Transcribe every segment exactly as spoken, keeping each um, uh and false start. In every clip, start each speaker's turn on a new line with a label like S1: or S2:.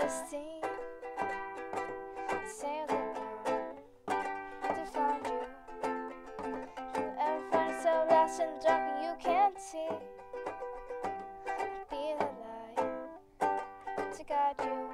S1: steam, sailing on to find you. Do you ever find yourself lost in the dark and you can't see? I'd be the light to guide you.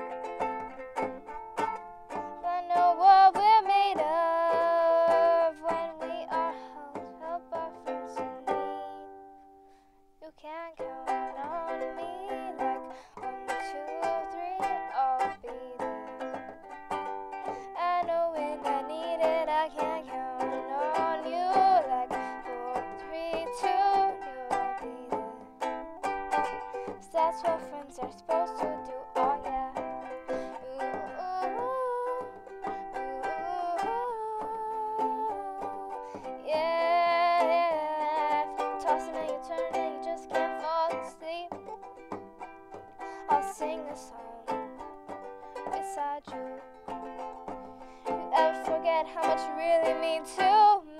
S1: I know what we're made of when we are held up by friends in need. You can count on me like one, two, three, I'll be there. I know when I need it, I can count on you like four, three, two, you'll be there. 'Cause that's what friends are supposed to do, oh yeah. Yeah, yeah. If you're tossing and you're turning and you just can't fall asleep, I'll sing this song beside you. You ever forget how much you really mean to me?